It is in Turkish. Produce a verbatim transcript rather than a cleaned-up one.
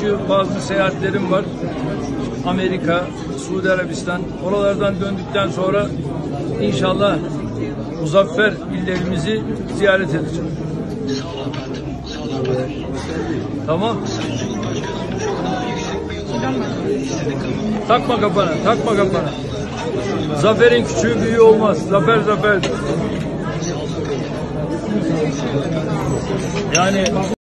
Çünkü bazı seyahatlerim var. Amerika, Suudi Arabistan. Oralardan döndükten sonra inşallah muzaffer illerimizi ziyaret edeceğim. Tamam. Takma kafana, takma kafana. Zaferin küçüğü büyüğü olmaz. Zafer zaferdir. Yani